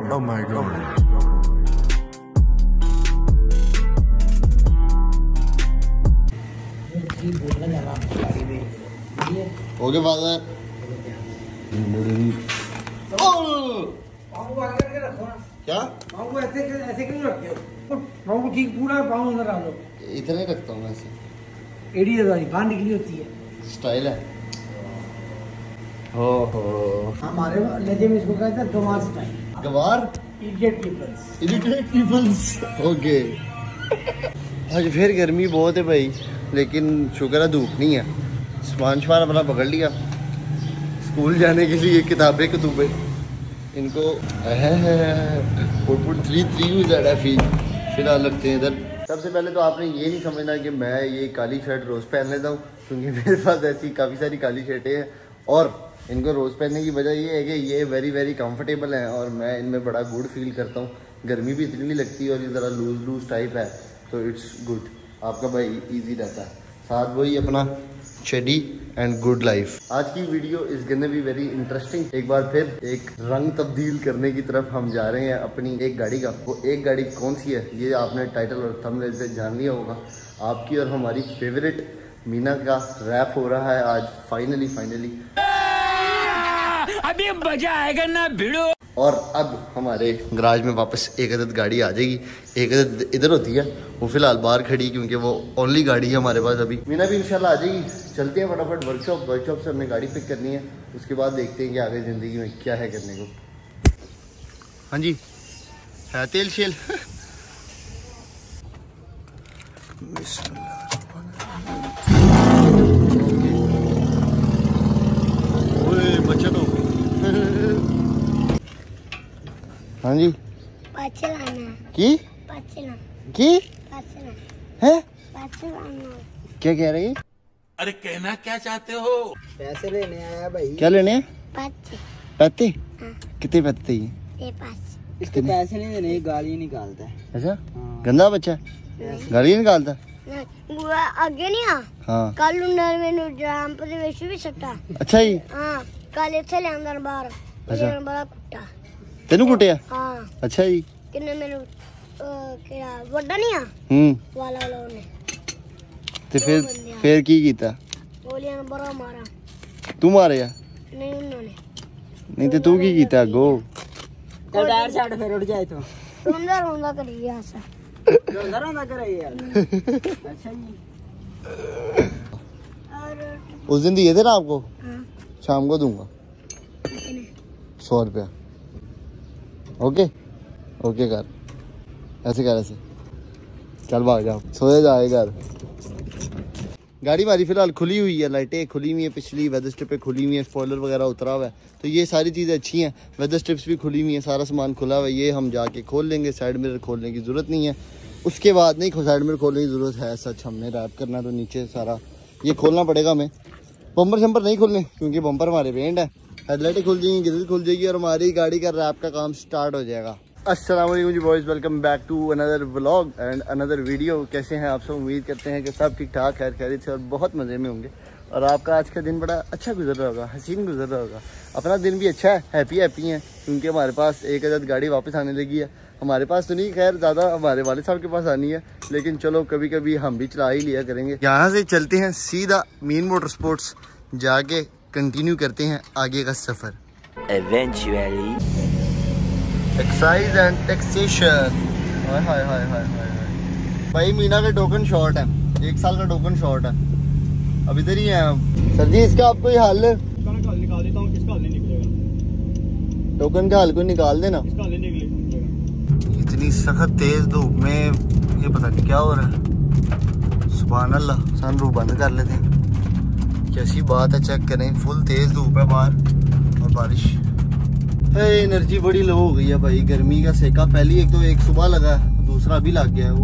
Oh my God. Okay father. क्या ऐसे क्यों रखते हो? पाँव को ठीक पूरा पाँव अंदर डालो। इतना ही रखता हूँ ऐसे। एड़ी वाली बाहर निकली होती है। स्टाइल है। हो हमारे लहजे में इसको कहते हैं गवार स्टाइल। गवार? Idiot peoples. Irritate peoples. Okay. आज फिर गर्मी बहुत है भाई, लेकिन शुक्र है धूप नहीं है। सामान अपना पकड़ लिया, स्कूल जाने के लिए किताबें कतूबें इनको फिलहाल रखते हैं इधर। सबसे पहले तो आपने ये नहीं समझना कि मैं ये काली शर्ट रोज़ पहन लेता हूँ, क्योंकि मेरे पास ऐसी काफ़ी सारी काली शर्टें हैं और इनको रोज़ पहनने की वजह ये है कि ये वेरी वेरी कंफर्टेबल हैं और मैं इनमें बड़ा गुड फील करता हूँ। गर्मी भी इतनी नहीं लगती और ये ज़रा लूज टाइप है, तो इट्स गुड। आपका भाई इजी रहता है, साथ वही अपना चेडी एंड गुड लाइफ। आज की video is gonna be very interesting. एक बार फिर एक रंग तब्दील करने की तरफ हम जा रहे हैं अपनी एक गाड़ी का। वो एक गाड़ी कौन सी है ये आपने टाइटल और थंबनेल से जान लिया होगा। आपकी और हमारी फेवरेट मीना का रैप हो रहा है आज फाइनली। अभी मजा आएगा ना भिड़ो। और अब हमारे गराज में वापस एक अदद गाड़ी आ जाएगी। एक अदद इधर होती है, वो फिलहाल बाहर खड़ी क्योंकि वो ओनली गाड़ी है हमारे पास अभी। मीना भी इंशाल्लाह आ जाएगी। चलते हैं फटाफट वर्कशॉप से हमने गाड़ी पिक करनी है, उसके बाद देखते हैं कि आगे ज़िंदगी में क्या है करने को। हाँ जी, है तेल शेल। बच्चा तो हाँ जी की है क्या कह रही है? अरे कहना क्या चाहते हो? पैसे लेने आया भाई। क्या लेने हैं? पैसे? हाँ। कितने पैसे चाहिए? इसके पैसे नहीं देने, गाली निकालता है। अच्छा हाँ। गंदा बच्चा गाली निकालता है। ਅੱਗੇ ਨਹੀਂ ਆ हाँ ਕੱਲ ਨੂੰ ਨਰ ਮੈਨੂੰ ਜੰਪ ਦੇ ਵਿੱਚ ਵੀ ਸੱਟਾ। अच्छा जी। ਹਾਂ ਕੱਲ ਇੱਥੇ ਲਿਆਂਦਾ ਬਾਹਰ ਅੱਛਾ। ਬੜਾ ਕੁੱਟਾ। तेनू कुटिया? ਹਾਂ अच्छा जी। ਕਿੰਨੇ ਮੈਨੂੰ ਕਿਹੜਾ ਵੱਡਾ ਨਹੀਂ ਆ ਵਾਲਾ ਉਹਨੇ ਤੇ ਫਿਰ ਕੀ ਕੀਤਾ? ਗੋਲੀਆਂ ਨਾਲ ਬੜਾ ਮਾਰਾ। ਤੂੰ ਮਾਰਿਆ? ਨਹੀਂ ਉਹਨਾਂ ਨੇ। ਨਹੀਂ ਤੇ ਤੂੰ ਕੀ ਕੀਤਾ ਅੱਗੋਂ? ਚੱਲ ਟਾਇਰ ਛੱਡ ਫਿਰ ਉੱਡ ਜਾ ਇਥੋਂ। ਰੋਂਦਾ ਕਰੀ ਗਿਆ ਸਾ। रोंदा करे यार। अच्छा जी। और उस दिन दिए थे ना आपको? हाँ। शाम को दूंगा 100 रुपया। ओके कर ऐसे चल भाग जाओ, सोए जाए घर। गाड़ी हमारी फिलहाल खुली हुई है, लाइटें खुली हुई है, पिछली वेदर स्ट्रिप पे खुली हुई है, स्पॉइलर वगैरह उतरा हुआ है, तो ये सारी चीज़ें अच्छी हैं। वेदर स्ट्रिप्स भी खुली हुई हैं, सारा सामान खुला हुआ है। ये हम जाके खोल लेंगे, साइड मिरर खोलने की ज़रूरत नहीं है। उसके बाद नहीं साइड मिरर खोलने की ज़रूरत है, सच हमने रैप करना तो नीचे सारा ये खोलना पड़ेगा हमें। बम्पर शम्पर नहीं खोलने क्योंकि बम्पर हमारे पेंट है। हेडलाइटें खुल जाएंगी, ग्रिल खुल जाएगी और हमारी गाड़ी का रैप का काम स्टार्ट हो जाएगा। अस्सलाम वालेकुम जी boys, welcome back to another vlog and another video. कैसे हैं आप सब? उम्मीद करते हैं कि सब ठीक ठाक खैर खैरियत से और बहुत मज़े में होंगे और आपका आज का दिन बड़ा अच्छा गुजर रहा होगा, हसीन गुजर रहा होगा। अपना दिन भी अच्छा है, हैप्पी है क्योंकि हमारे पास एक अदद गाड़ी वापस आने लगी है। हमारे पास तो नहीं, खैर ज़्यादा हमारे वाले साहब के पास आनी है, लेकिन चलो कभी कभी हम भी चला ही लिया करेंगे। यहाँ से चलते हैं सीधा मीन मोटर स्पोर्ट्स, जाके कंटिन्यू करते हैं आगे का सफ़र। Eventually excise and taxation. Hi भाई मीना का टोकन शॉर्ट है, 1 साल का टोकन शॉर्ट है। अब इधर ही है हम। सर जी इसका आपको ये हल निकाल देता हूँ। किसका हल नहीं निकलेगा? टोकन का हल को निकाल देना। किसका हल नहीं निकलेगा? इतनी सख्त तेज धूप में ये पता नहीं क्या हो रहा है। सुभान अल्लाह, सनरूफ बंद कर लेते हैं। कैसी बात है, चेक करें, फुल तेज धूप है बाहर और बारिश। एनर्जी बड़ी लो हो गई है भाई, गर्मी का सेका। पहली एक सुबह लगा, दूसरा भी लग गया है।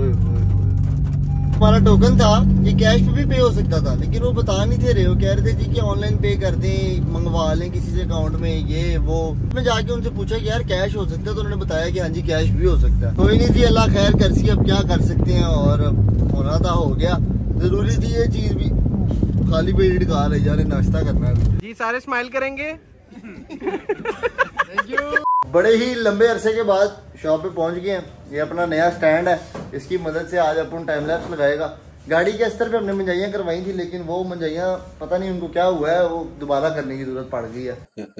हमारा टोकन था, ये कैश पे भी पे हो सकता था, लेकिन वो बता नहीं थे रहे। वो कह रहे थे जी कि ऑनलाइन पे कर दें, मंगवा लें किसी से अकाउंट में, ये वो। मैं जाके उनसे पूछा कि यार कैश हो सकता है, तो उन्होंने बताया कि हाँ जी कैश भी हो सकता है। कोई नहीं जी, अल्लाह खैर कर सी, अब क्या कर सकते हैं। और होना था हो गया, जरूरी थी ये चीज भी। खाली पेट खा रहे जा रहे, नाश्ता करना है जी। सारे स्माइल करेंगे। बड़े ही लंबे अरसे के बाद शॉप पे पहुंच गए हैं। ये अपना नया स्टैंड है, इसकी मदद से आज अपन टाइम लैप्स लगाएगा। गाड़ी के अस्तर पे हमने मंजाइयाँ करवाई थी, लेकिन वो मंजाइयाँ पता नहीं उनको क्या हुआ है, वो दोबारा करने की जरूरत पड़ गई है।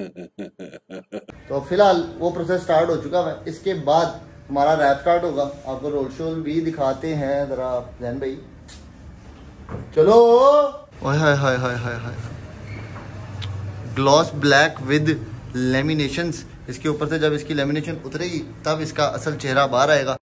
तो फिलहाल वो प्रोसेस स्टार्ट हो चुका है। इसके बाद हमारा रैप स्टार्ट होगा। आपको रोल शोल भी दिखाते हैं जरा जैन भाई, चलो। ओए हाय हाय हाय हाय हाय, ग्लॉस ब्लैक विद लेमिनेशंस। इसके ऊपर से जब इसकी लेमिनेशन उतरेगी तब इसका असल चेहरा बाहर आएगा।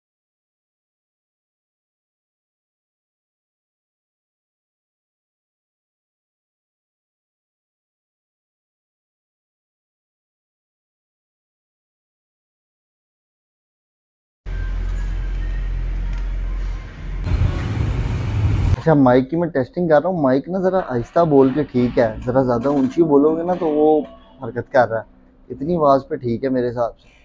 अच्छा, माइक की मैं टेस्टिंग कर रहा हूँ। माइक ना जरा आहिस्ता बोल के ठीक है, जरा ज्यादा ऊंची बोलोगे ना तो वो हरकत कर रहा है। इतनी आवाज पे ठीक है मेरे हिसाब से।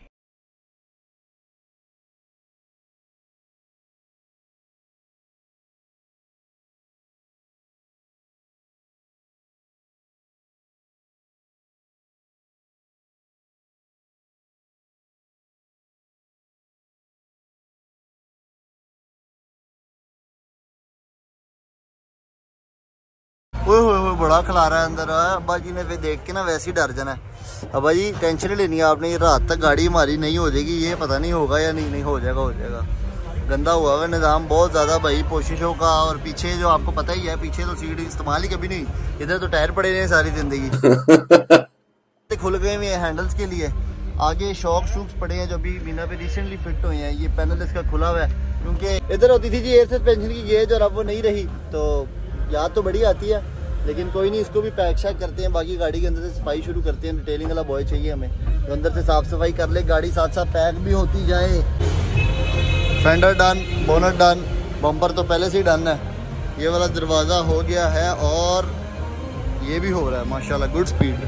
ओए बड़ा खिला रहा है अंदर। अब्बा जी ने फिर देख के ना वैसे ही डर जाना है। अब्बा जी टेंशन नहीं लेनी है आपने, ये रात तक गाड़ी हमारी नहीं हो जाएगी, ये पता नहीं होगा या नहीं हो जाएगा, हो जाएगा। गंदा हुआ है निज़ाम बहुत ज़्यादा भाई कोशिशों का। और पीछे जो आपको पता ही है, पीछे तो सीट इस्तेमाल ही कभी नहीं, इधर तो टायर पड़े रहे सारी जिंदगी। खुल गए हुए हैंडल्स के लिए, आगे शॉक शूक्स पड़े हैं जो अभी मीना पे रिसेंटली फिट हुए हैं। ये पैनल इसका खुला हुआ है क्योंकि इधर होती थी जी एयर सस्पेंशन की गेज, और अब वो नहीं रही। तो याद तो बड़ी आती है, लेकिन कोई नहीं, इसको भी पैक शैक करते हैं। बाकी गाड़ी के अंदर से सफाई शुरू करते हैं। डिटेलिंग वाला बॉय चाहिए हमें तो अंदर से साफ सफाई कर ले, गाड़ी साथ साथ पैक भी होती जाए। Fender done, bonnet done, bumper तो पहले से ही डन है। ये वाला दरवाज़ा हो गया है और ये भी हो रहा है माशाल्लाह, गुड स्पीड।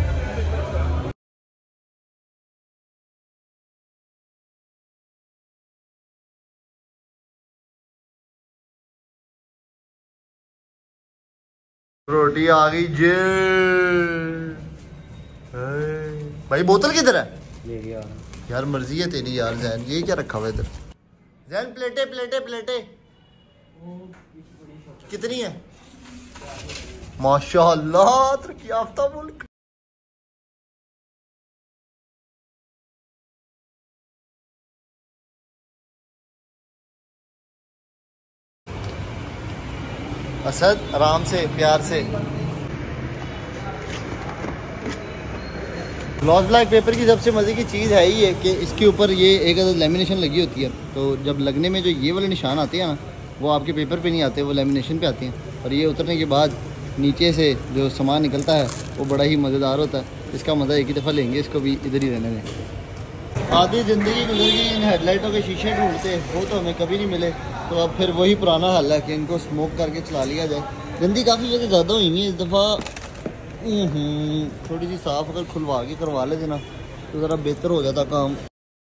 रोटी आ गई जे भाई। बोतल किधर है यार? मर्जी है तेरी यार जैन। ये क्या रखा हुआ इधर? जैन प्लेटे प्लेटे प्लेटे कितनी है? माशाअल्लाह तरक्की याफ्ता मुल्क। असद आराम से प्यार से। ग्लॉस ब्लैक पेपर की सबसे मज़े की चीज़ है ही है कि इसके ऊपर ये एक लेमिनेशन लगी होती है। तो जब लगने में जो ये वाले निशान आते हैं ना, वो आपके पेपर पे नहीं आते, वो लेमिनेशन पे आते हैं। और ये उतरने के बाद नीचे से जो सामान निकलता है वो बड़ा ही मज़ेदार होता है। इसका मज़ा एक ही दफ़ा लेंगे, इसको भी इधर ही रहने दें। आधी ज़िंदगी गुजर गई इन हेडलाइटों के शीशे ढूंढते, वो तो हमें कभी नहीं मिले। तो अब फिर वही पुराना हाल है कि इनको स्मोक करके चला लिया जाए। गंदी काफ़ी जगह ज़्यादा हुई है इस दफ़ा। थोड़ी सी साफ़ अगर खुलवा के करवा लेते ना तो ज़रा बेहतर हो जाता काम।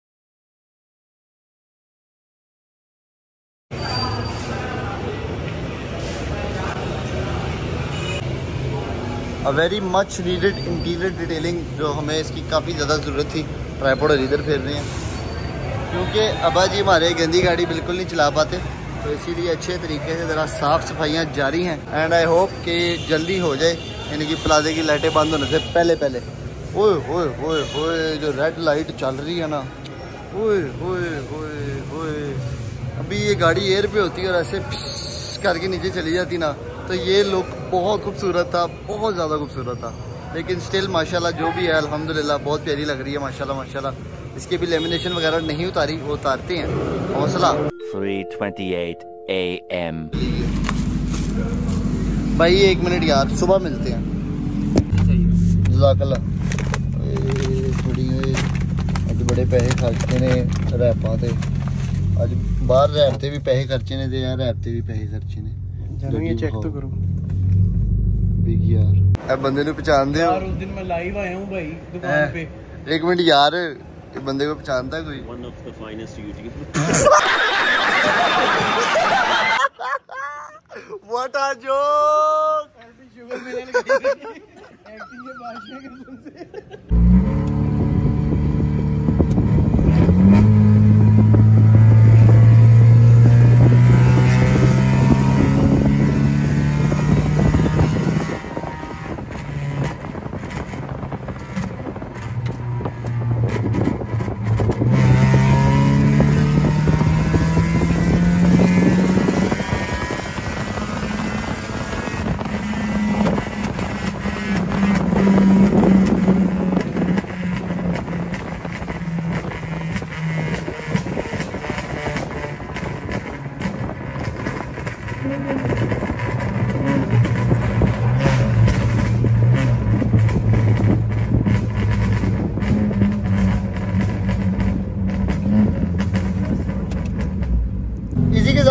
A very much needed interior detailing, जो हमें इसकी काफ़ी ज़्यादा ज़रूरत थी। ट्राइपॉड इधर फेर रहे हैं क्योंकि अब्बा जी हमारे गंदी गाड़ी बिल्कुल नहीं चला पाते, तो इसीलिए अच्छे तरीके से ज़रा साफ़ सफाइयाँ जारी हैं। एंड आई होप कि जल्दी हो जाए, यानी कि प्लाजे की लाइटें बंद होने से पहले पहले। ओए होए होए होए, जो रेड लाइट चल रही है ना, ओए होए होए होए। अभी ये गाड़ी एयर पे होती और ऐसे करके नीचे चली जाती ना, तो ये लुक बहुत खूबसूरत था, बहुत ज़्यादा खूबसूरत था। लेकिन स्टिल माशाल्लाह जो भी है अल्हम्दुलिल्लाह बहुत प्यारी लग रही है माशाल्लाह माशाल्लाह। इसके भी लेमिनेशन वगैरह नहीं उतारी, वो उतारते हैं, हौसला। 3:28 AM। भाई 1 मिनट यार, सुबह मिलते हैं। जज़ाकल्लाह। थोड़ी अज बड़े पैसे खर्चते ने रैपां ते, अज बाहर रैप ते भी पैसे खर्चे ने, ते रैप ते भी पैसे खर्चे ने। ये चेक तो करो बिग यार, ए बंदे ने पहचान दे यार। उस दिन मैं लाइव आया हूं भाई दुकान पे। 1 मिनट यार, ये बंदे को पहचानता है कोई? One of the finest YouTube. What a joke! ऐसी शुगर मिलने लगी एक्टिंग के बादशाह कसम से।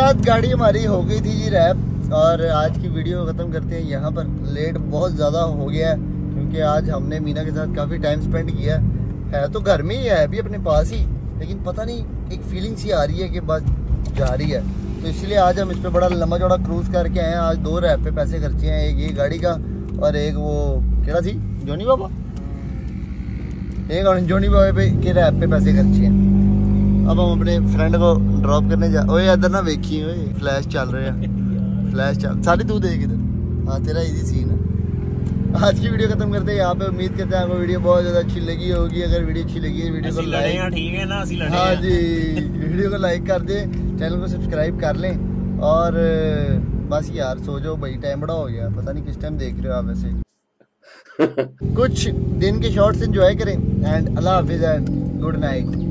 साथ गाड़ी हमारी हो गई थी जी रैप, और आज की वीडियो ख़त्म करते हैं यहाँ पर। लेट बहुत ज़्यादा हो गया है क्योंकि आज हमने मीना के साथ काफ़ी टाइम स्पेंड किया है। तो घर में ही है अभी अपने पास ही, लेकिन पता नहीं एक फीलिंग सी आ रही है कि बस जा रही है। तो इसलिए आज हम इस पर बड़ा लंबा चौड़ा क्रूज़ करके आए हैं। आज 2 रैप पे पैसे खर्चे हैं, एक ये गाड़ी का और एक वो केड़ा थी जोनी बाबा, एक और जोनी बाबा पे के रैप पे पैसे खर्चे हैं। अब हम अपने फ्रेंड को ड्रॉप करने जा। ओए इधर ना देखिए, ओए फ्लैश चल रहे हैं, फ्लैश चल सारी तू देख इधर। हाँ तेरा इजी सीन है। आज की वीडियो खत्म करते हैं यहाँ पे। उम्मीद करते हैं आपको वीडियो बहुत ज़्यादा अच्छी लगी होगी। अगर वीडियो अच्छी लगी है वीडियो को लाइक, ठीक है ना, हाँ जी वीडियो को लाइक कर दें, चैनल को सब्सक्राइब कर लें, और बस यार सो जाओ भाई, टाइम बड़ा हो गया। पता नहीं किस टाइम देख रहे हो आप वैसे। कुछ दिन के शॉर्ट्स एंजॉय करें एंड अल्लाह हाफिज़ एंड गुड नाइट।